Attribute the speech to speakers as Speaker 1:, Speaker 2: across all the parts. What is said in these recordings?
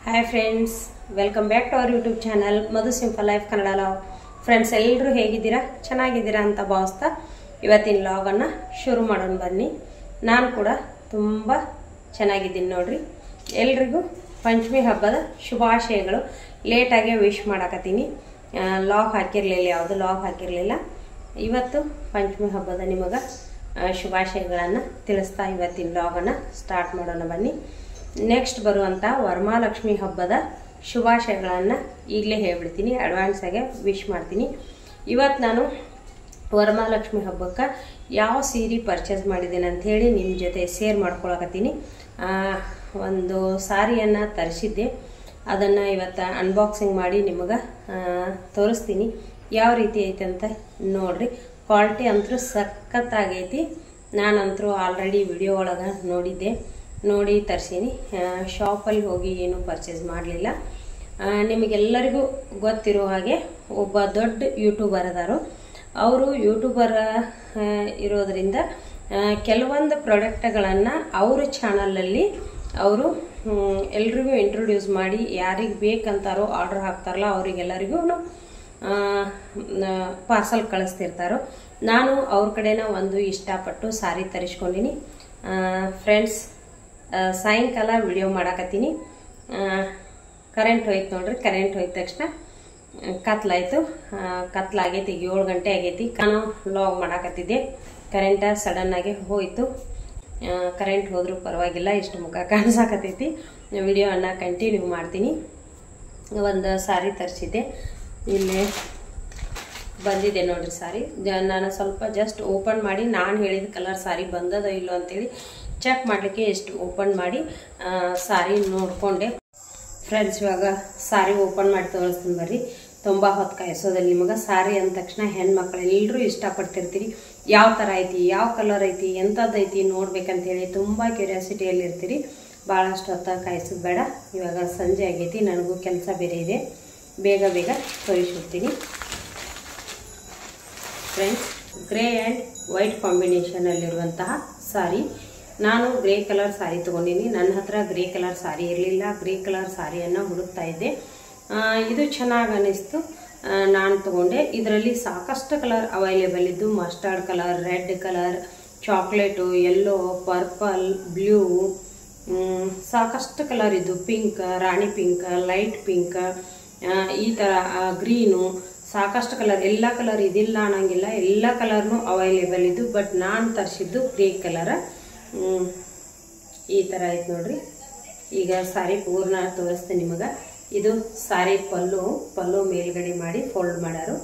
Speaker 1: Hi friends welcome back to our YouTube channel Madhu simple life Kannada love friends एल्लरू ಹೇಗಿದ್ದೀರಾ ಚೆನ್ನಾಗಿದ್ದೀರಾ ಅಂತ ಭಾವಿಸ್ತಾ ಇವತ್ತಿನ ವ್ಲಾಗ್ ಅನ್ನು ಶುರು ಮಾಡೋಣ ಬನ್ನಿ ನಾನು ಕೂಡ ತುಂಬಾ ಚೆನ್ನಾಗಿದ್ದೀನಿ ನೋಡ್ರಿ ಎಲ್ಲರಿಗೂ ಪಂಚಮಿ ಹಬ್ಬದ ಶುಭಾಶಯಗಳು ಲೇಟ್ ಆಗಿ ವಿಶ್ ಮಾಡಕತ್ತೀನಿ ಲಾಗ್ ಹಾಕಿರಲಿಲ್ಲ ಯಾವುದು ಲಾಗ್ ಹಾಕಿರಲಿಲ್ಲ ಇವತ್ತು ಪಂಚಮಿ ಹಬ್ಬದ ನಿಮಗೆ ಶುಭಾಶಯಗಳನ್ನು ತಿಳಿಸ್ತಾ ಇವತ್ತಿನ ವ್ಲಾಗ್ ಅನ್ನು ಸ್ಟಾರ್ಟ್ ಮಾಡೋಣ ಬನ್ನಿ ನೆಕ್ಸ್ಟ್ ಬರುವಂತ ವರಮಹಾಲಕ್ಷ್ಮಿ ಹಬ್ಬದ ಶುಭಾಶಯಗಳನ್ನು ಈಗಲೇ ಹೇಳಿಬಿಡ್ತೀನಿ ಅಡ್ವಾನ್ಸ್ ಆಗಿ ವಿಶ್ ಮಾಡ್ತೀನಿ ಇವತ್ತು ನಾನು ವರಮಹಾಲಕ್ಷ್ಮಿ ಹಬ್ಬಕ್ಕೆ ಯಾವ ಸೀರೆ ಪರ್ಚೇಸ್ ಮಾಡಿದ್ದೀನಿ ಅಂತ ಹೇಳಿ ನಿಮ್ಮ ಜೊತೆ ಶೇರ್ ಮಾಡ್ಕೊಳ್ಳಕತ್ತೀನಿ ಒಂದು ಸಾರಿಯನ್ನು ತರಿಸಿದ್ದೆ ಅದನ್ನು ಇವತ್ತು ಅನ್ಬಾಕ್ಸಿಂಗ್ ಮಾಡಿ ನಿಮಗೆ ತೋರಿಸ್ತೀನಿ ಯಾವ ರೀತಿ ಐತೆ ಅಂತ ನೋಡ್ರಿ ಕ್ವಾಲಿಟಿ ಅಂತೂ ಸಖತ್ತಾಗೈತಿ ನಾನಂತರೂ ಆಲ್ರೆಡಿ ವಿಡಿಯೋ ಒಳಗೆ ನೋಡಿದ್ದೆ ನೋಡಿ ತರಿಸೀನಿ ಶಾಪಲ್ಲಿ ಹೋಗಿ ಏನು ಪರ್ಚೇಸ್ ಮಾಡಲಿಲ್ಲ ನಿಮಗೆಲ್ಲರಿಗೂ ಗೊತ್ತಿರೋ ಹಾಗೆ ಒಬ್ಬ ದೊಡ್ಡ ಯೂಟ್ಯೂಬರ್ ಅದಾರು ಅವರು ಯೂಟ್ಯೂಬರ್ ಇರೋದ್ರಿಂದ ಕೆಲವೊಂದು ಪ್ರಾಡಕ್ಟ್ಗಳನ್ನು ಅವ್ರ ಚಾನಲಲ್ಲಿ ಅವರು ಎಲ್ರಿಗೂ ಇಂಟ್ರೊಡ್ಯೂಸ್ ಮಾಡಿ ಯಾರಿಗೆ ಬೇಕಂತಾರೋ ಆರ್ಡರ್ ಹಾಕ್ತಾರಲ್ಲ ಅವರಿಗೆಲ್ಲರಿಗೂ ಪಾರ್ಸಲ್ ಕಳಿಸ್ತಿರ್ತಾರೋ ನಾನು ಅವ್ರ ಕಡೆನ ಒಂದು ಇಷ್ಟಪಟ್ಟು ಸಾರಿ ತರಿಸ್ಕೊಂಡಿನಿ ಫ್ರೆಂಡ್ಸ್ ಸಾಯಂಕಾಲ ವಿಡಿಯೋ ಮಾಡಕತ್ತೀನಿ ಕರೆಂಟ್ ಹೋಯ್ತು ನೋಡ್ರಿ ಕರೆಂಟ್ ಹೋಯ್ತ ತಕ್ಷಣ ಕತ್ಲಾಯ್ತು ಕತ್ಲಾಗೈತಿ 7 ಗಂಟೆ ಆಗೈತಿ ನಾನು ಲಾಗ್ ಮಾಡಕತ್ತಿದ್ದೆ ಕರೆಂಟ್ ಸಡನ್ ಆಗಿ ಹೋಯ್ತು ಕರೆಂಟ್ ಹೋದ್ರೂ ಪರವಾಗಿಲ್ಲ ಇಷ್ಟು ಮುಖ ಕಾಣಿಸಕತ್ತೈತಿ ವಿಡಿಯೋವನ್ನು ಕಂಟಿನ್ಯೂ ಮಾಡ್ತೀನಿ ಒಂದು ಸಾರಿ ತರಿಸಿದ್ದೆ ಇಲ್ಲಿ ಬಂದಿದೆ ನೋಡ್ರಿ ಸಾರಿ ನಾನು ಸ್ವಲ್ಪ ಜಸ್ಟ್ ಓಪನ್ ಮಾಡಿ ನಾನು ಹೇಳಿದ ಕಲರ್ ಸಾರಿ ಬಂದದೋ ಇಲ್ಲೋ ಅಂತೇಳಿ ಚೆಕ್ ಮಾಡಲಿಕ್ಕೆ ಎಷ್ಟು ಓಪನ್ ಮಾಡಿ ಸಾರಿ ನೋಡಿಕೊಂಡೆ ಫ್ರೆಂಡ್ಸ್ ಇವಾಗ ಸಾರಿ ಓಪನ್ ಮಾಡಿ ತೋರಿಸ್ತೀನಿ ಬರ್ರಿ ತುಂಬ ಹೊತ್ತು ಕಾಯಿಸೋದಲ್ಲಿ ನಿಮಗೆ ಸಾರಿ ಅಂದ ತಕ್ಷಣ ಹೆಣ್ಮಕ್ಳು ಎಲ್ಲರೂ ಇಷ್ಟಪಡ್ತಿರ್ತೀರಿ ಯಾವ ಥರ ಐತಿ ಯಾವ ಕಲರ್ ಐತಿ ಎಂಥದ್ದು ಐತಿ ನೋಡ್ಬೇಕಂತೇಳಿ ತುಂಬ ಕ್ಯೂರಿಯಾಸಿಟಿಯಲ್ಲಿ ಇರ್ತೀರಿ ಭಾಳಷ್ಟು ಹೊತ್ತು ಕಾಯಿಸೋದು ಬೇಡ ಇವಾಗ ಸಂಜೆ ಆಗೈತಿ ನನಗೂ ಕೆಲಸ ಬೇರೆ ಇದೆ ಬೇಗ ಬೇಗ ತೋರಿಸ್ಬಿಡ್ತೀನಿ ಫ್ರೆಂಡ್ಸ್ ಗ್ರೇ ಆ್ಯಂಡ್ ವೈಟ್ ಕಾಂಬಿನೇಷನಲ್ಲಿರುವಂತಹ ಸಾರಿ ನಾನು ಗ್ರೇ ಕಲರ್ ಸಾರಿ ತೊಗೊಂಡಿನಿ ನನ್ನ ಹತ್ರ ಗ್ರೇ ಕಲರ್ ಸಾರಿ ಇರಲಿಲ್ಲ ಗ್ರೇ ಕಲರ್ ಸಾರಿಯನ್ನು ಹುಡುಕ್ತಾ ಇದ್ದೆ ಇದು ಚೆನ್ನಾಗಿ ಅನ್ನಿಸ್ತು ನಾನು ತೊಗೊಂಡೆ ಇದರಲ್ಲಿ ಸಾಕಷ್ಟು ಕಲರ್ ಅವೈಲೇಬಲ್ ಇದ್ದು mustard colour red colour chocolate yellow purple blue ಸಾಕಷ್ಟು ಕಲರ್ ಇದ್ದು pink rani pink light pink ಈ ಥರ ಗ್ರೀನು ಸಾಕಷ್ಟು ಕಲರ್ ಎಲ್ಲ ಕಲರ್ ಇದಿಲ್ಲ ಅನ್ನಂಗಿಲ್ಲ ಎಲ್ಲ ಕಲರ್ನು ಅವೈಲೇಬಲ್ ಇದ್ದು ಬಟ್ ನಾನು ತರಿಸಿದ್ದು ಗ್ರೇ ಕಲರ್ ಈ ಥರ ಆಯ್ತು ನೋಡ್ರಿ ಈಗ ಸಾರಿ ಪೂರ್ಣ ತೋರಿಸ್ತೀನಿ ನಿಮಗೆ ಇದು ಸಾರಿ ಪಲ್ಲು ಮೇಲ್ಗಡೆ ಮಾಡಿ ಫೋಲ್ಡ್ ಮಾಡ್ಯಾರು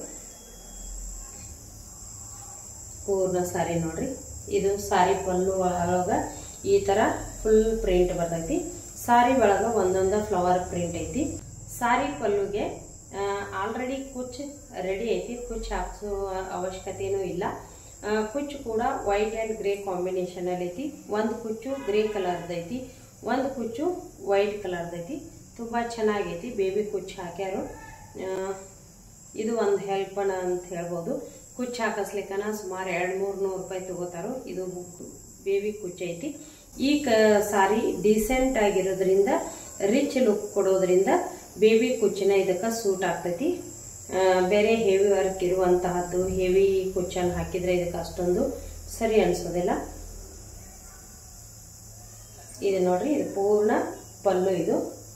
Speaker 1: ಪೂರ್ಣ ಸಾರಿ ನೋಡ್ರಿ ಇದು ಸಾರಿ ಪಲ್ಲು ಒಳಗೆ ಈ ಥರ ಫುಲ್ ಪ್ರಿಂಟ್ ಬರ್ತೈತಿ ಸಾರಿ ಒಳಗೆ ಒಂದೊಂದು ಫ್ಲವರ್ ಪ್ರಿಂಟ್ ಐತಿ ಸಾರಿ ಪಲ್ಲುಗೆ ಆಲ್ರೆಡಿ ಕುಚ್ಚು ರೆಡಿ ಐತಿ ಕುಚ್ಚು ಹಾಕ್ಸೋ ಅವಶ್ಯಕತೆನೂ ಇಲ್ಲ ಕುಚ್ಚು ಕೂಡ ವೈಟ್ ಆ್ಯಂಡ್ ಗ್ರೇ ಕಾಂಬಿನೇಷನಲ್ಲಿ ಐತಿ ಒಂದು ಕುಚ್ಚು ಗ್ರೇ ಕಲರ್ದೈತಿ ಒಂದು ಕುಚ್ಚು ವೈಟ್ ಕಲರ್ದೈತಿ ತುಂಬ ಚೆನ್ನಾಗೈತಿ ಬೇಬಿ ಕುಚ್ಚು ಹಾಕ್ಯಾರು ಇದು ಒಂದು ಹೆಲ್ಪನ ಅಂತ ಹೇಳ್ಬೋದು ಕುಚ್ಚು ಹಾಕಿಸ್ಲಿಕ್ಕನ ಸುಮಾರು 200-300 ರೂಪಾಯಿ ತಗೋತಾರೋ ಇದು ಬೇಬಿ ಕುಚ್ಚು ಐತಿ ಈ ಸಾರಿ ಡೀಸೆಂಟ್ ಆಗಿರೋದ್ರಿಂದ ರಿಚ್ ಲುಕ್ ಕೊಡೋದ್ರಿಂದ ಬೇಬಿ ಕುಚ್ಚಿನ ಇದಕ್ಕೆ ಸೂಟ್ ಆಗ್ತೈತಿ ಬೇರೆ ಹೆವಿ ವರ್ಕ್ ಇರುವಂತಹದ್ದು ಹೆವಿ ಕುಚ್ಚನ್ನು ಹಾಕಿದ್ರೆ ಇದಕ್ಕೆ ಅಷ್ಟೊಂದು ಸರಿ ಅನ್ಸೋದಿಲ್ಲ ಇದು ನೋಡ್ರಿ ಇದು ಪೂರ್ಣ ಪಲ್ಲು ಇದು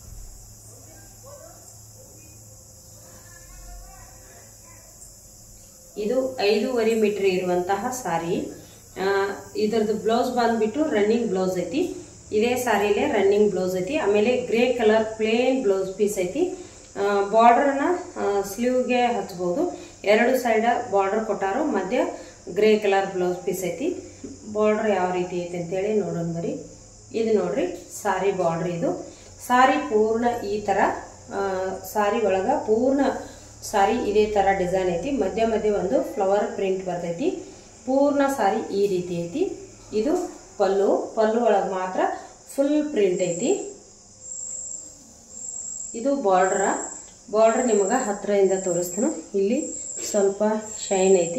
Speaker 1: ಇದು 5.5 ಮೀಟರ್ ಇರುವಂತಹ ಸಾರಿ ಇದರದ್ದು ಬ್ಲೌಸ್ ಬಂದ್ಬಿಟ್ಟು ರನ್ನಿಂಗ್ ಬ್ಲೌಸ್ ಐತಿ ಇದೇ ಸಾರಿಲೇ ರನ್ನಿಂಗ್ ಬ್ಲೌಸ್ ಐತಿ ಆಮೇಲೆ grey colour plain blouse piece ಐತಿ ಬಾರ್ಡರ್ನ ಸ್ಲೀವ್ಗೆ ಹಚ್ಬೋದು ಎರಡು ಸೈಡ್ ಬಾರ್ಡರ್ ಕೊಟ್ಟಾರು ಮಧ್ಯ ಗ್ರೇ ಕಲರ್ ಬ್ಲೌಸ್ ಪೀಸ್ ಐತಿ ಬಾರ್ಡರ್ ಯಾವ ರೀತಿ ಐತಿ ಅಂತೇಳಿ ನೋಡೋಣ ಬರೀ ಇದು ನೋಡ್ರಿ ಸಾರಿ ಬಾರ್ಡರ್ ಇದು ಸಾರಿ ಪೂರ್ಣ ಈ ಥರ ಸಾರಿ ಒಳಗೆ ಪೂರ್ಣ ಸಾರಿ ಇದೇ ಥರ ಡಿಸೈನ್ ಐತಿ ಮಧ್ಯ ಮಧ್ಯ ಒಂದು ಫ್ಲವರ್ ಪ್ರಿಂಟ್ ಬರ್ತೈತಿ ಪೂರ್ಣ ಸಾರಿ ಈ ರೀತಿ ಐತಿ ಇದು ಪಲ್ಲು ಒಳಗೆ ಮಾತ್ರ ಫುಲ್ ಪ್ರಿಂಟ್ ಐತಿ ಇದು ಬಾರ್ಡರ್ ನಿಮಗೆ ಹತ್ತಿರದಿಂದ ತೋರಿಸ್ತೀನಿ ಇಲ್ಲಿ ಸ್ವಲ್ಪ ಶೈನ್ ಐತಿ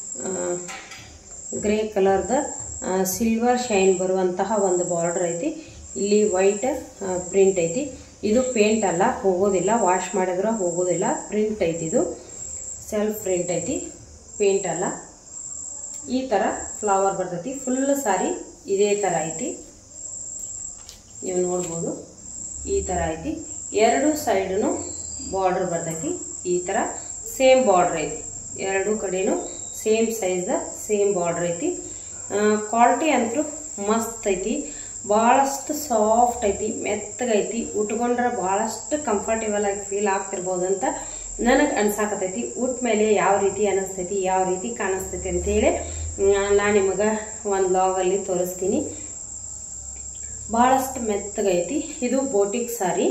Speaker 1: ಗ್ರೇ ಕಲರ್ದ ಸಿಲ್ವರ್ ಶೈನ್ ಬರುವಂತಹ ಒಂದು ಬಾರ್ಡರ್ ಐತಿ ಇಲ್ಲಿ ವೈಟ್ ಪ್ರಿಂಟ್ ಐತಿ ಇದು ಪೇಂಟ್ ಅಲ್ಲ, ಹೋಗೋದಿಲ್ಲ, ವಾಶ್ ಮಾಡಿದ್ರೆ ಹೋಗೋದಿಲ್ಲ. ಪ್ರಿಂಟ್ ಐತಿ, ಇದು ಸೆಲ್ಫ್ ಪ್ರಿಂಟ್ ಐತಿ, ಪೇಂಟ್ ಅಲ್ಲ. ಈ ಥರ ಫ್ಲವರ್ ಬರ್ತೈತಿ. ಫುಲ್ ಸಾರಿ ಇದೇ ಥರ ಐತಿ, ನೀವು ನೋಡ್ಬೋದು. ಈ ಥರ ಐತಿ. ಎರಡು ಸೈಡ್ನು ಬಾರ್ಡರ್ ಬರ್ತೈತಿ. ಈ ಥರ ಸೇಮ್ ಬಾರ್ಡರ್ ಐತಿ, ಎರಡು ಕಡೆನೂ ಸೇಮ್ ಸೈಜ್ ಸೇಮ್ ಬಾರ್ಡರ್ ಐತಿ. ಕ್ವಾಲಿಟಿ ಅಂತೂ ಮಸ್ತ್ ಐತಿ. ಭಾಳಷ್ಟು ಸಾಫ್ಟ್ ಐತಿ, ಮೆತ್ತಗೈತಿ. ಉಟ್ಕೊಂಡ್ರೆ ಭಾಳಷ್ಟು ಕಂಫರ್ಟೇಬಲ್ ಆಗಿ ಫೀಲ್ ಆಗ್ತಿರ್ಬೋದು ಅಂತ ನನಗೆ ಅನ್ಸಾಕತೈತಿ. ಉಟ್ಟ ಮೇಲೆ ಯಾವ ರೀತಿ ಅನಿಸ್ತೈತಿ, ಯಾವ ರೀತಿ ಕಾಣಿಸ್ತೈತಿ ಅಂತೇಳಿ ನಾನು ನಿಮಗೆ ಒಂದು ಲಾಗಲ್ಲಿ ತೋರಿಸ್ತೀನಿ. ಭಾಳಷ್ಟು ಮೆತ್ತಗೈತಿ. ಇದು boutique sari,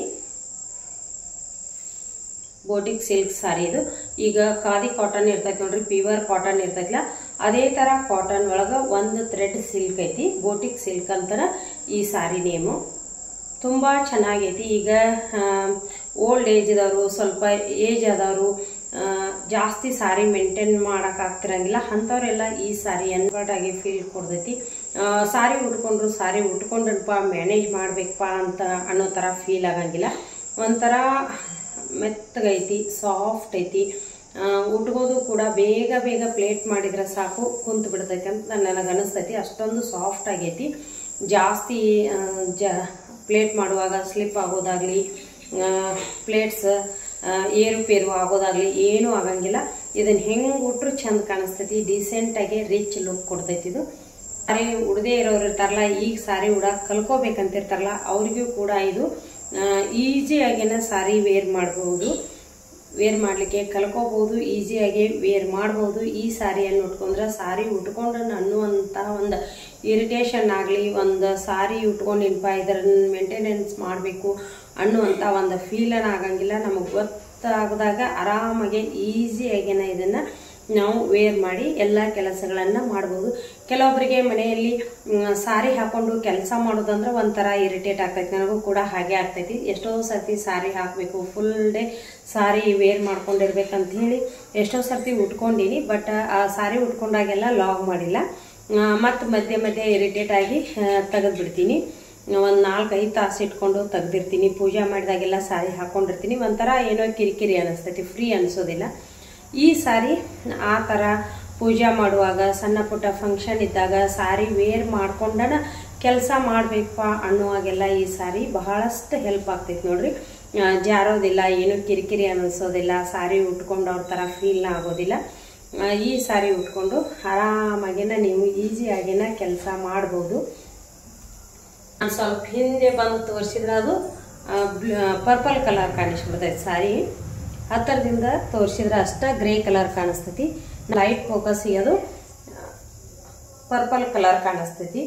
Speaker 1: boutique silk sari. ಇದು ಈಗ ಖಾದಿ ಕಾಟನ್ ಇರ್ತೈತಿ ನೋಡ್ರಿ, ಪ್ಯೂರ್ ಕಾಟನ್ ಇರ್ತೈತಿಲ್ಲ, ಅದೇ ಥರ ಕಾಟನ್ ಒಳಗೆ ಒಂದು ಥ್ರೆಡ್ ಸಿಲ್ಕ್ ಐತಿ. ಬೋಟಿಕ್ ಸಿಲ್ಕ್ ಅಂತಾರ ಈ ಸಾರಿ ನೇಮು. ತುಂಬ ಚೆನ್ನಾಗೈತಿ. ಈಗ ಓಲ್ಡ್ ಏಜ್ದವರು, ಸ್ವಲ್ಪ ಏಜ್ ಆದವರು, ಜಾಸ್ತಿ ಸಾರಿ ಮೇಂಟೈನ್ ಮಾಡೋಕ್ಕಾಗ್ತಿರಂಗಿಲ್ಲ ಅಂಥವ್ರೆಲ್ಲ ಈ ಸಾರಿ ಆಗಿ ಫೀಲ್ ಕೊಡ್ತೈತಿ. ಸಾರಿ ಉಟ್ಕೊಂಡ್ರು ಸಾರಿ ಉಟ್ಕೊಂಡ್ರಪ್ಪ ಮ್ಯಾನೇಜ್ ಮಾಡ್ಬೇಕಪ್ಪ ಅಂತ ಅನ್ನೋ ಥರ ಫೀಲ್ ಆಗಂಗಿಲ್ಲ. ಒಂಥರ ಮೆತ್ತಗೈತಿ, ಸಾಫ್ಟ್ ಐತಿ. ಉಟ್ಕೋದು ಕೂಡ ಬೇಗ ಬೇಗ ಪ್ಲೇಟ್ ಮಾಡಿದ್ರೆ ಸಾಕು ಕುಂತು ಬಿಡ್ತೈತಿ ಅಂತ ನನಗೆ ಅನಿಸ್ತೈತಿ. ಅಷ್ಟೊಂದು ಸಾಫ್ಟ್ ಆಗೈತಿ. ಜಾಸ್ತಿ ಪ್ಲೇಟ್ ಮಾಡುವಾಗ ಸ್ಲಿಪ್ ಆಗೋದಾಗಲಿ, ಪ್ಲೇಟ್ಸ್ ಏರುಪೇರು ಆಗೋದಾಗಲಿ ಏನೂ ಆಗಂಗಿಲ್ಲ. ಇದನ್ನು ಹೆಂಗೆ ಉಟ್ರು ಚಂದ ಕಾಣಿಸ್ತೈತಿ. ಡೀಸೆಂಟಾಗಿ ರಿಚ್ ಲುಕ್ ಕೊಡ್ತೈತಿ. ಇದು ಸಾರಿ ಉಡದೇ ಇರೋರು ಇರ್ತಾರಲ್ಲ, ಈಗ ಸಾರಿ ಉಡಕ್ಕೆ ಕಲ್ಕೋಬೇಕಂತಿರ್ತಾರಲ್ಲ, ಅವ್ರಿಗೂ ಕೂಡ ಇದು ಈಸಿಯಾಗಿನ ಸಾರಿ ವೇರ್ ಮಾಡ್ಬೋದು. ವೇರ್ ಮಾಡಲಿಕ್ಕೆ ಕಲ್ಕೋಬಹುದು, ಈಸಿಯಾಗಿ ವೇರ್ ಮಾಡ್ಬೋದು. ಈ ಸಾರಿಯನ್ನು ಉಟ್ಕೊಂಡ್ರೆ ಸಾರಿ ಉಟ್ಕೊಂಡ್ರೆ ಅನ್ನುವಂಥ ಒಂದು ಇರಿಟೇಷನ್ ಆಗಲಿ, ಒಂದು ಸಾರಿ ಉಟ್ಕೊಂಡಿನಪ್ಪ ಇದನ್ನು ಮೇಂಟೆನೆನ್ಸ್ ಮಾಡಬೇಕು ಅನ್ನುವಂಥ ಒಂದು ಫೀಲನ್ನು ಆಗಂಗಿಲ್ಲ. ನಮಗೆ ಗೊತ್ತಾಗದಾಗ ಆರಾಮಾಗಿ ಈಸಿಯಾಗಿನ ಇದನ್ನು ನಾವು ವೇರ್ ಮಾಡಿ ಎಲ್ಲ ಕೆಲಸಗಳನ್ನು ಮಾಡ್ಬೋದು. ಕೆಲವೊಬ್ಬರಿಗೆ ಮನೆಯಲ್ಲಿ ಸಾರಿ ಹಾಕೊಂಡು ಕೆಲಸ ಮಾಡೋದಂದ್ರೆ ಒಂಥರ ಇರಿಟೇಟ್ ಆಗ್ತೈತಿ. ನನಗೂ ಕೂಡ ಹಾಗೆ ಆಗ್ತೈತಿ. ಎಷ್ಟೋ ಸರ್ತಿ ಸಾರಿ ಹಾಕಬೇಕು, ಫುಲ್ ಡೇ ಸಾರಿ ವೇರ್ ಮಾಡ್ಕೊಂಡಿರ್ಬೇಕಂತ ಹೇಳಿ ಎಷ್ಟೋ ಸರ್ತಿ ಉಟ್ಕೊಂಡೀನಿ. ಬಟ್ ಆ ಸಾರಿ ಉಟ್ಕೊಂಡಾಗೆಲ್ಲ ಲಾಗ್ ಮಾಡಿಲ್ಲ. ಮತ್ತು ಮಧ್ಯೆ ಮಧ್ಯೆ ಇರಿಟೇಟ್ ಆಗಿ ತೆಗೆದು ಬಿಡ್ತೀನಿ. ಒಂದು 4-5 ತಾಸು ಇಟ್ಕೊಂಡು ತೆಗ್ದಿರ್ತೀನಿ. ಪೂಜೆ ಮಾಡಿದಾಗೆಲ್ಲ ಸಾರಿ ಹಾಕೊಂಡಿರ್ತೀನಿ. ಒಂಥರ ಏನೋ ಕಿರಿಕಿರಿ ಅನಿಸ್ತೈತಿ, ಫ್ರೀ ಅನಿಸೋದಿಲ್ಲ. ಈ ಸಾರಿ ಆ ಥರ ಪೂಜೆ ಮಾಡುವಾಗ, ಸಣ್ಣ ಪುಟ್ಟ ಫಂಕ್ಷನ್ ಇದ್ದಾಗ ಸಾರಿ ವೇರ್ ಮಾಡ್ಕೊಂಡನ ಕೆಲಸ ಮಾಡಬೇಕಪ್ಪ ಅನ್ನುವಾಗೆಲ್ಲ ಈ ಸಾರಿ ಬಹಳಷ್ಟು ಹೆಲ್ಪ್ ಆಗ್ತೈತಿ ನೋಡ್ರಿ. ಜಾರೋದಿಲ್ಲ, ಏನು ಕಿರಿಕಿರಿ ಅನ್ನಿಸೋದಿಲ್ಲ. ಸಾರಿ ಉಟ್ಕೊಂಡು ಅವ್ರ ಥರ ಫೀಲ್ನ ಆಗೋದಿಲ್ಲ. ಈ ಸಾರಿ ಉಟ್ಕೊಂಡು ಆರಾಮಾಗಿನ ನೀವು ಈಸಿಯಾಗಿನ ಕೆಲಸ ಮಾಡ್ಬೋದು. ನಾನು ಸ್ವಲ್ಪ ಹಿಂದೆ ಬಂದು ತೋರಿಸಿದ್ರೆ ಅದು ಪರ್ಪಲ್ ಕಲರ್ ಕಾಣಿಸ್ಬಿಡ್ತೈತಿ. ಸಾರಿ ಹತ್ತಿರದಿಂದ ತೋರಿಸಿದ್ರೆ ಅಷ್ಟ ಗ್ರೇ ಕಲರ್ ಕಾಣಿಸ್ತೈತಿ. ಲೈಟ್ ಫೋಕಸ್ ಅದು ಪರ್ಪಲ್ ಕಲರ್ ಕಾಣಿಸ್ತೈತಿ.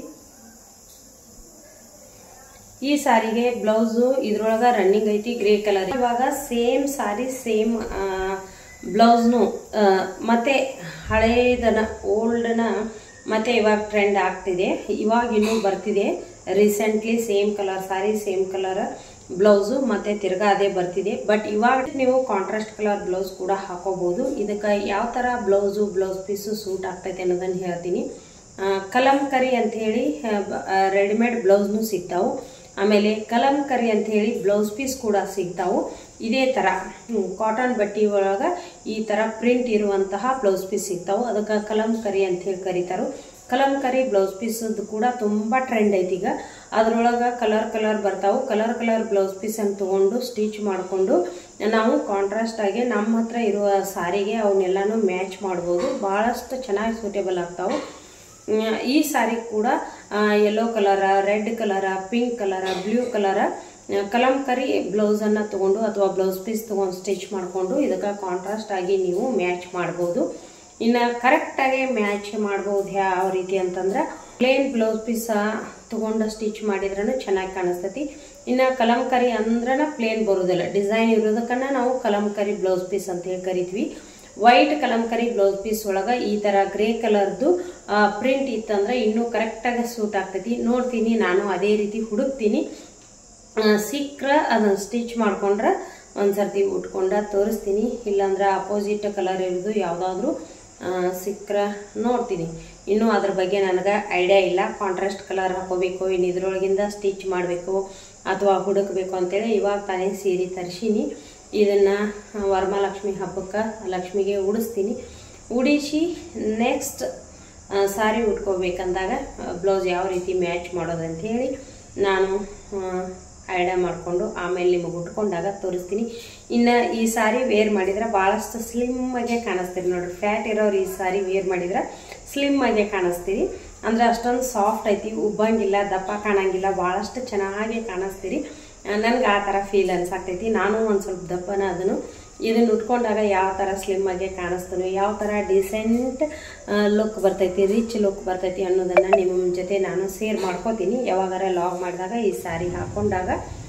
Speaker 1: ಈ ಸಾರಿಗೆ ಬ್ಲೌಸು ಇದ್ರೊಳಗ ರನ್ನಿಂಗ್ ಐತಿ, ಗ್ರೇ ಕಲರ್. ಇವಾಗ ಸೇಮ್ ಸಾರಿ ಸೇಮ್ ಬ್ಲೌಸ್ನು ಮತ್ತೆ ಹಳೇದನ ಓಲ್ಡನ ಮತ್ತೆ ಇವಾಗ ಟ್ರೆಂಡ್ ಆಗ್ತಿದೆ. ಇವಾಗ ಇನ್ನೂ ಬರ್ತಿದೆ recently. Same colour sari, same colour blouse ಮತ್ತೆ ತಿರ್ಗಾ ಅದೇ ಬರ್ತಿದೆ. ಬಟ್ ಇವಾಗ ನೀವು ಕಾಂಟ್ರಾಸ್ಟ್ ಕಲರ್ ಬ್ಲೌಸ್ ಕೂಡ ಹಾಕೋಬಹುದು. ಇದಕ್ಕೆ ಯಾವ ಥರ ಬ್ಲೌಸು, ಬ್ಲೌಸ್ ಪೀಸು ಸೂಟ್ ಆಗ್ತೈತೆ ಅನ್ನೋದನ್ನು ಹೇಳ್ತೀನಿ. ಕಲಂಕರಿ ಅಂತ ಹೇಳಿ ರೆಡಿಮೇಡ್ ಬ್ಲೌಸ್ನು ಸಿಗ್ತಾವು. ಆಮೇಲೆ ಕಲಂಕರಿ ಅಂತ ಹೇಳಿ ಬ್ಲೌಸ್ ಪೀಸ್ ಕೂಡ ಸಿಗ್ತಾವು. ಇದೇ ಥರ ಕಾಟನ್ ಬಟ್ಟೆ ಒಳಗೆ ಈ ಥರ ಪ್ರಿಂಟ್ ಇರುವಂತಹ ಬ್ಲೌಸ್ ಪೀಸ್ ಸಿಗ್ತಾವು. ಅದಕ್ಕೆ ಕಲಂಕರಿ ಅಂತ ಹೇಳಿ ಕರೀತಾರೋ. ಕಲಂಕರಿ ಬ್ಲೌಸ್ ಪೀಸದ್ದು ಕೂಡ ತುಂಬ ಟ್ರೆಂಡ್ ಐತಿ ಈಗ. ಅದ್ರೊಳಗೆ ಕಲರ್ ಬರ್ತಾವು. ಕಲರ್ ಬ್ಲೌಸ್ ಪೀಸ್ ಅಂತ ತೊಗೊಂಡು ಸ್ಟಿಚ್ ಮಾಡಿಕೊಂಡು ನಾವು ಕಾಂಟ್ರಾಸ್ಟ್ ಆಗಿ ನಮ್ಮ ಹತ್ರ ಇರುವ ಸಾರಿಗೆ ಅವನ್ನೆಲ್ಲನೂ ಮ್ಯಾಚ್ ಮಾಡ್ಬೋದು. ಭಾಳಷ್ಟು ಚೆನ್ನಾಗಿ ಸೂಟೇಬಲ್ ಆಗ್ತಾವು. ಈ ಸಾರಿ ಕೂಡ ಯೆಲ್ಲೋ ಕಲರ, ರೆಡ್ ಕಲರ, ಪಿಂಕ್ ಕಲರ, ಬ್ಲೂ ಕಲರ ಕಲಂಕರಿ ಬ್ಲೌಸನ್ನು ತೊಗೊಂಡು ಅಥವಾ ಬ್ಲೌಸ್ ಪೀಸ್ ತೊಗೊಂಡು ಸ್ಟಿಚ್ ಮಾಡಿಕೊಂಡು ಇದಕ್ಕೆ ಕಾಂಟ್ರಾಸ್ಟ್ ಆಗಿ ನೀವು ಮ್ಯಾಚ್ ಮಾಡ್ಬೋದು. ಇನ್ನು ಕರೆಕ್ಟಾಗಿ ಮ್ಯಾಚ್ ಮಾಡ್ಬೋದು ಯಾವ ರೀತಿ ಅಂತಂದ್ರೆ ಪ್ಲೇನ್ ಬ್ಲೌಸ್ ಪೀಸ್ ತೊಗೊಂಡು ಸ್ಟಿಚ್ ಮಾಡಿದ್ರೂ ಚೆನ್ನಾಗಿ ಕಾಣಿಸ್ತೈತಿ. ಇನ್ನು ಕಲಂಕರಿ ಅಂದ್ರೆ ಪ್ಲೇನ್ ಬರೋದಿಲ್ಲ, ಡಿಸೈನ್ ಇರೋದಕ್ಕನ್ನ ನಾವು ಕಲಂಕರಿ ಬ್ಲೌಸ್ ಪೀಸ್ ಅಂತ ಹೇಳಿ ಕರಿತೀವಿ. ವೈಟ್ ಕಲಂಕರಿ ಬ್ಲೌಸ್ ಪೀಸ್ ಒಳಗೆ ಈ ಥರ ಗ್ರೇ ಕಲರ್ದು ಪ್ರಿಂಟ್ ಇತ್ತಂದ್ರೆ ಇನ್ನೂ ಕರೆಕ್ಟಾಗಿ ಸೂಟ್ ಆಗ್ತೈತಿ. ನೋಡ್ತೀನಿ, ನಾನು ಅದೇ ರೀತಿ ಹುಡುಕ್ತೀನಿ. ಸಿಕ್ಕರೆ ಅದನ್ನು ಸ್ಟಿಚ್ ಮಾಡ್ಕೊಂಡ್ರೆ ಒಂದ್ಸರ್ತಿ ಉಟ್ಕೊಂಡ ತೋರಿಸ್ತೀನಿ. ಇಲ್ಲಾಂದ್ರೆ ಅಪೋಸಿಟ್ ಕಲರ್ ಇರೋದು ಯಾವುದಾದ್ರೂ ಸಿಕ್ಕರೆ ನೋಡ್ತೀನಿ. ಇನ್ನೂ ಅದ್ರ ಬಗ್ಗೆ ನನಗೆ ಐಡಿಯಾ ಇಲ್ಲ. ಕಾಂಟ್ರಾಸ್ಟ್ ಕಲರ್ ಹಾಕೋಬೇಕು, ಇನ್ನು ಇದ್ರೊಳಗಿಂದ ಸ್ಟಿಚ್ ಮಾಡಬೇಕು ಅಥವಾ ಹುಡುಕಬೇಕು ಅಂತೇಳಿ ಇವಾಗ ತಾನೇ ಸೀರೆ ತರಿಸೀನಿ. ಇದನ್ನು ವರಮಹಾಲಕ್ಷ್ಮಿ ಹಬ್ಬಕ್ಕೆ ಲಕ್ಷ್ಮಿಗೆ ಉಡಿಸ್ತೀನಿ. ಉಡಿಸಿ ನೆಕ್ಸ್ಟ್ ಸಾರಿ ಉಟ್ಕೋಬೇಕಂದಾಗ ಬ್ಲೌಸ್ ಯಾವ ರೀತಿ ಮ್ಯಾಚ್ ಮಾಡೋದಂಥೇಳಿ ನಾನು ಐಡಿಯಾ ಮಾಡಿಕೊಂಡು ಆಮೇಲೆ ನಿಮಗೆ ಉಟ್ಕೊಂಡಾಗ ತೋರಿಸ್ತೀನಿ. ಇನ್ನು ಈ ಸಾರಿ ವೇರ್ ಮಾಡಿದ್ರೆ ಭಾಳಷ್ಟು ಸ್ಲಿಮ್ಮಾಗೆ ಕಾಣಿಸ್ತೀರಿ ನೋಡಿರಿ. ಫ್ಯಾಟ್ ಇರೋರು ಈ ಸಾರಿ ವೇರ್ ಮಾಡಿದ್ರೆ ಸ್ಲಿಮ್ಮಾಗೆ ಕಾಣಿಸ್ತೀರಿ. ಅಂದರೆ ಅಷ್ಟೊಂದು ಸಾಫ್ಟ್ ಐತಿ, ಉಬ್ಬಂಗಿಲ್ಲ, ದಪ್ಪ ಕಾಣಂಗಿಲ್ಲ, ಭಾಳಷ್ಟು ಚೆನ್ನಾಗಿ ಕಾಣಿಸ್ತೀರಿ. ನನಗೆ ಆ ಥರ ಫೀಲ್ ಅನ್ಸಾಗ್ತೈತಿ. ನಾನು ಒಂದು ಸ್ವಲ್ಪ ದಪ್ಪನ ಅದನ್ನು ಇದನ್ನು ಉಟ್ಕೊಂಡಾಗ ಯಾವ ಥರ ಸ್ಲಿಮ್ಮಾಗೆ ಕಾಣಿಸ್ತಾನೋ, ಯಾವ ಥರ ಡಿಸೆಂಟ್ ಲುಕ್ ಬರ್ತೈತಿ, ರಿಚ್ ಲುಕ್ ಬರ್ತೈತಿ ಅನ್ನೋದನ್ನು ನಿಮ್ಮ ಜೊತೆ ನಾನು ಶೇರ್ ಮಾಡ್ಕೋತೀನಿ. ಯಾವಾಗಾರ ಲಾಗ್ ಮಾಡಿದಾಗ ಈ ಸಾರಿ ಹಾಕ್ಕೊಂಡಾಗ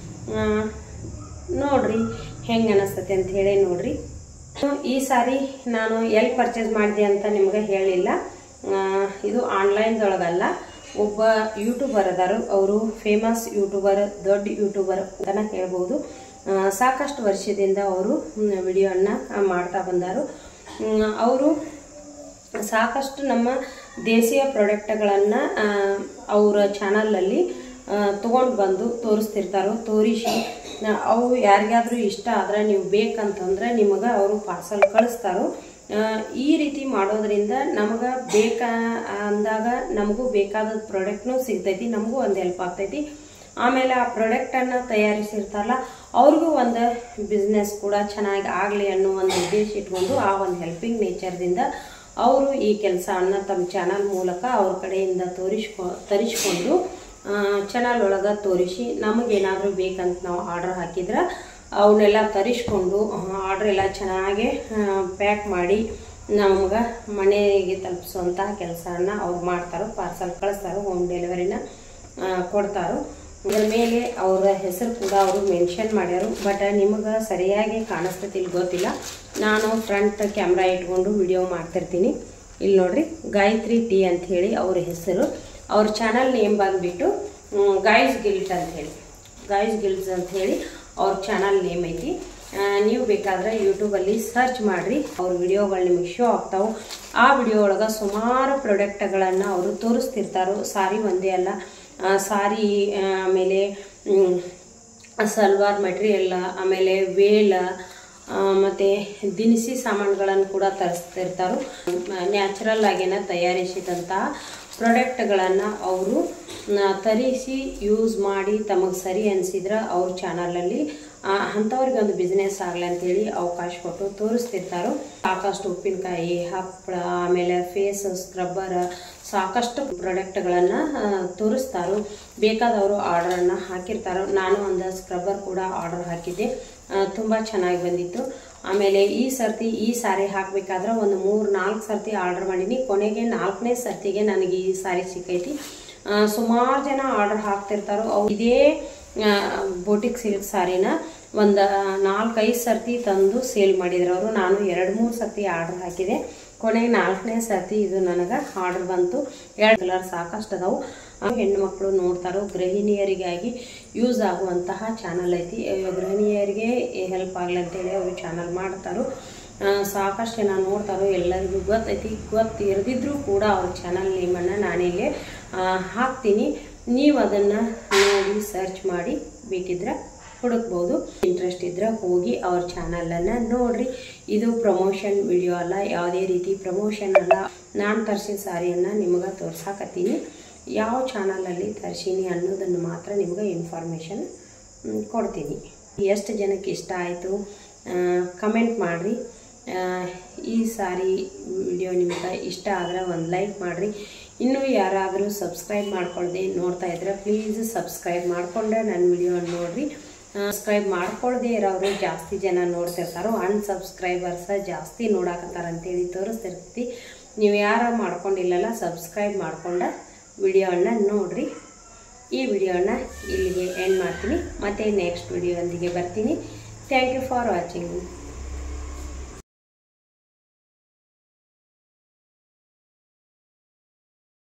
Speaker 1: ನೋಡ್ರಿ ಹೆಂಗೆ ಅನಿಸ್ತೈತಿ ಅಂತ ಹೇಳಿ ನೋಡ್ರಿ. ಈ ಸಾರಿ ನಾನು ಎಲ್ಲಿ ಪರ್ಚೇಸ್ ಮಾಡಿದೆ ಅಂತ ನಿಮ್ಗೆ ಹೇಳಿಲ್ಲ. ಇದು ಆನ್ಲೈನ್ದೊಳಗಲ್ಲ, ಒಬ್ಬ ಯೂಟ್ಯೂಬರ್ ಅದಾರು. ಅವರು ಫೇಮಸ್ ಯೂಟ್ಯೂಬರ್, ದೊಡ್ಡ ಯೂಟ್ಯೂಬರ್ ಅಂತಲೇ ಹೇಳ್ಬೋದು. ಸಾಕಷ್ಟು ವರ್ಷದಿಂದ ಅವರು ವಿಡಿಯೋನ ಮಾಡ್ತಾ ಬಂದಾರು. ಅವರು ಸಾಕಷ್ಟು ನಮ್ಮ ದೇಶೀಯ ಪ್ರಾಡಕ್ಟ್ಗಳನ್ನು ಅವರ ಚಾನಲಲ್ಲಿ ತೊಗೊಂಡು ಬಂದು ತೋರಿಸ್ತಿರ್ತಾರೋ. ತೋರಿಸಿ ಅವು ಯಾರಿಗಾದರೂ ಇಷ್ಟ ಆದರೆ ನೀವು ಬೇಕಂತಂದ್ರೆ ನಿಮಗೆ ಅವರು ಪಾರ್ಸಲ್ ಕಳಿಸ್ತಾರೋ. ಈ ರೀತಿ ಮಾಡೋದ್ರಿಂದ ನಮಗೆ ಅಂದಾಗ ನಮಗೂ ಬೇಕಾದ ಪ್ರಾಡಕ್ಟ್ನೂ ಸಿಗ್ತೈತಿ, ನಮಗೂ ಒಂದು ಹೆಲ್ಪ್ ಆಗ್ತೈತಿ. ಆಮೇಲೆ ಆ ಪ್ರಾಡಕ್ಟನ್ನು ತಯಾರಿಸಿರ್ತಾರಲ್ಲ ಅವ್ರಿಗೂ ಒಂದು ಬಿಸ್ನೆಸ್ ಕೂಡ ಚೆನ್ನಾಗಿ ಆಗಲಿ ಅನ್ನೋ ಒಂದು ಉದ್ದೇಶ ಇಟ್ಕೊಂಡು ಆ ಒಂದು ಹೆಲ್ಪಿಂಗ್ ನೇಚರ್ದಿಂದ ಅವರು ಈ ಕೆಲಸವನ್ನು ತಮ್ಮ ಚಾನಲ್ ಮೂಲಕ ಅವ್ರ ಕಡೆಯಿಂದ ತರಿಸ್ಕೊಂಡು ಚಾನಲ್ ಒಳಗೆ ತೋರಿಸಿ ನಮಗೇನಾದರೂ ಬೇಕಂತ ನಾವು ಆರ್ಡರ್ ಹಾಕಿದ್ರೆ ಅವನ್ನೆಲ್ಲ ತರಿಸ್ಕೊಂಡು ಆರ್ಡ್ರ್ ಎಲ್ಲ ಚೆನ್ನಾಗಿ ಪ್ಯಾಕ್ ಮಾಡಿ ನಮ್ಗೆ ಮನೆಗೆ ತಲುಪಿಸುವಂಥ ಕೆಲಸನ ಅವ್ರು ಮಾಡ್ತಾರೋ. ಪಾರ್ಸಲ್ ಕಳಿಸ್ತಾರೋ, ಹೋಮ್ ಡೆಲಿವರಿನ ಕೊಡ್ತಾರೋ. ಇದರ ಮೇಲೆ ಅವರ ಹೆಸರು ಕೂಡ ಅವರು ಮೆನ್ಷನ್ ಮಾಡ್ಯಾರು. ಬಟ್ ನಿಮಗೆ ಸರಿಯಾಗಿ ಕಾಣಿಸ್ತೈತಿ ಇಲ್ಲಿ ಗೊತ್ತಿಲ್ಲ. ನಾನು ಫ್ರಂಟ್ ಕ್ಯಾಮ್ರಾ ಇಟ್ಕೊಂಡು ವಿಡಿಯೋ ಮಾಡ್ತಿರ್ತೀನಿ. ಇಲ್ಲಿ ನೋಡ್ರಿ, ಗಾಯತ್ರಿ ಟೀ ಅಂತ ಹೇಳಿ ಅವ್ರ ಹೆಸರು. ಅವ್ರ ಚಾನಲ್ ನೇಮ್ ಬಂದುಬಿಟ್ಟು ಗಾಯ್ಸ್ ಗಿಲ್ಟ್ ಅಂತ ಹೇಳಿ ಅವ್ರ ಚಾನಲ್ ನೇಮ್ ಐತಿ. ನೀವು ಬೇಕಾದ್ರೆ ಯೂಟ್ಯೂಬಲ್ಲಿ ಸರ್ಚ್ ಮಾಡಿರಿ, ಅವ್ರ ವಿಡಿಯೋಗಳು ನಿಮಗೆ ಶೋ ಆಗ್ತಾವೆ. ಆ ವಿಡಿಯೋ ಒಳಗೆ ಸುಮಾರು ಪ್ರಾಡಕ್ಟ್ಗಳನ್ನು ಅವರು ತೋರಿಸ್ತಿರ್ತಾರೋ. ಸಾರಿ ಒಂದೇ ಅಲ್ಲ, ಸಾರಿ ಆಮೇಲೆ ಸಲ್ವಾರ್ ಮೆಟೀರಿಯಲ್, ಆಮೇಲೆ ವೇಲ ಮತ್ತು ದಿನಸಿ ಸಾಮಾನುಗಳನ್ನು ಕೂಡ ತರಿಸ್ತಿರ್ತಾರೋ. ನ್ಯಾಚುರಲ್ ಆಗಿನ ತಯಾರಿಸಿದಂತಹ ಪ್ರಾಡಕ್ಟ್ಗಳನ್ನು ಅವರು ತರಿಸಿ ಯೂಸ್ ಮಾಡಿ ತಮಗೆ ಸರಿ ಅನಿಸಿದ್ರೆ ಅವ್ರ ಚಾನಲಲ್ಲಿ ಅಂಥವ್ರಿಗೆ ಒಂದು ಬಿಸ್ನೆಸ್ ಆಗಲಿ ಅಂತೇಳಿ ಅವಕಾಶ ಕೊಟ್ಟು ತೋರಿಸ್ತಿರ್ತಾರೋ. ಸಾಕಷ್ಟು ಉಪ್ಪಿನಕಾಯಿ, ಹಪ್ಪಳ, ಆಮೇಲೆ ಫೇಸ್ ಸ್ಕ್ರಬ್ಬರ್, ಸಾಕಷ್ಟು ಪ್ರಾಡಕ್ಟ್ಗಳನ್ನು ತೋರಿಸ್ತಾರೋ. ಬೇಕಾದವರು ಆರ್ಡ್ರನ್ನು ಹಾಕಿರ್ತಾರೋ. ನಾನು ಒಂದು ಸ್ಕ್ರಬ್ಬರ್ ಕೂಡ ಆರ್ಡರ್ ಹಾಕಿದ್ದೆ, ತುಂಬ ಚೆನ್ನಾಗಿ ಬಂದಿತ್ತು. ಆಮೇಲೆ ಈ ಸಾರಿ ಹಾಕಬೇಕಾದ್ರೆ ಒಂದು 3-4 ಸರ್ತಿ ಆರ್ಡರ್ ಮಾಡೀನಿ. ಕೊನೆಗೆ 4ನೇ ಸರ್ತಿಗೆ ನನಗೆ ಈ ಸಾರಿ ಸಿಕ್ಕೈತಿ. ಸುಮಾರು ಜನ ಆರ್ಡರ್ ಹಾಕ್ತಿರ್ತಾರೋ. ಅವ್ರು ಇದೇ ಬೋಟಿಕ್ ಸಿಲ್ಕ್ ಸಾರಿನ ಒಂದು 4-5 ಸರ್ತಿ ತಂದು ಸೇಲ್ ಮಾಡಿದ್ರು ಅವರು. ನಾನು 2-3 ಸರ್ತಿ ಆರ್ಡರ್ ಹಾಕಿದೆ. ಕೊನೆಗೆ 4ನೇ ಸರ್ತಿ ಇದು ನನಗೆ ಆರ್ಡರ್ ಬಂತು. 2 ಕಲರ್ ಸಾಕಷ್ಟು ಅದಾವು. ಹೆಣ್ಣು ಮಕ್ಕಳು ನೋಡ್ತಾರೋ. ಗೃಹಿಣಿಯರಿಗಾಗಿ ಯೂಸ್ ಆಗುವಂತಹ ಚಾನಲ್ ಐತಿ. ಗೃಹಿಣಿಯರಿಗೆ ಹೆಲ್ಪ್ ಆಗಲಿ ಅಂತೇಳಿ ಅವರು ಚಾನಲ್ ಮಾಡ್ತಾರೋ. ಸಾಕಷ್ಟು ಜನ ನೋಡ್ತಾರೋ. ಎಲ್ಲರಿಗೂ ಗೊತ್ತೈತಿ. ಗೊತ್ತಿರದಿದ್ರೂ ಕೂಡ ಅವ್ರ ಚಾನಲ್ ನೇಮನ್ನು ನಾನಿಲ್ಲೇ ಹಾಕ್ತೀನಿ. ನೀವು ಅದನ್ನು ನೋಡಿ ಸರ್ಚ್ ಮಾಡಿ ಬೇಕಿದ್ರೆ ಹುಡುಕ್ಬೋದು. ಇಂಟ್ರೆಸ್ಟ್ ಇದ್ರೆ ಹೋಗಿ ಅವ್ರ ಚಾನಲನ್ನು ನೋಡ್ರಿ. ಇದು ಪ್ರಮೋಷನ್ ವಿಡಿಯೋ ಅಲ್ಲ, ಯಾವುದೇ ರೀತಿ ಪ್ರಮೋಷನ್ ಅಲ್ಲ. ನಾನು ತರಿಸಿದ ಸಾರಿಯನ್ನು ನಿಮಗೆ ತೋರ್ಸಾಕತ್ತೀನಿ. ಯಾವ ಚಾನಲಲ್ಲಿ ತರಿಸೀನಿ ಅನ್ನೋದನ್ನು ಮಾತ್ರ ನಿಮಗೆ ಇನ್ಫಾರ್ಮೇಷನ್ ಕೊಡ್ತೀನಿ. ಎಷ್ಟು ಜನಕ್ಕೆ ಇಷ್ಟ ಆಯಿತು ಕಮೆಂಟ್ ಮಾಡಿರಿ. ಈ ಸಾರಿ ವಿಡಿಯೋ ನಿಮಗೆ ಇಷ್ಟ ಆದರೆ ಒಂದು ಲೈಕ್ ಮಾಡಿರಿ. ಇನ್ನೂ ಯಾರಾದರೂ ಸಬ್ಸ್ಕ್ರೈಬ್ ಮಾಡ್ಕೊಳ್ಳದೆ ನೋಡ್ತಾ ಇದ್ರೆ ಪ್ಲೀಸ್ ಸಬ್ಸ್ಕ್ರೈಬ್ ಮಾಡಿಕೊಂಡ್ರೆ ನನ್ನ ವಿಡಿಯೋನ ನೋಡಿರಿ. ಸಬ್ಸ್ಕ್ರೈಬ್ ಮಾಡ್ಕೊಳ್ಳದೆ ಇರೋರು ಜಾಸ್ತಿ ಜನ ನೋಡ್ತಿರ್ತಾರೋ. ಅನ್ಸಬ್ಸ್ಕ್ರೈಬರ್ಸ ಜಾಸ್ತಿ ನೋಡಾಕತ್ತಾರ ಅಂತೇಳಿ ತೋರಿಸ್ತಿರ್ತೀವಿ. ನೀವು ಯಾರು ಮಾಡ್ಕೊಂಡಿಲ್ಲಲ್ಲ ಸಬ್ಸ್ಕ್ರೈಬ್ ಮಾಡ್ಕೊಂಡ ವಿಡಿಯೋನ ನೋಡಿರಿ. ಈ ವಿಡಿಯೋನ ಇಲ್ಲಿಗೆ ಎಂಡ್ ಮಾಡ್ತೀನಿ. ಮತ್ತೆ ನೆಕ್ಸ್ಟ್ ವಿಡಿಯೋ ಒಂದಿಗೆ ಬರ್ತೀನಿ. Thank you for watching.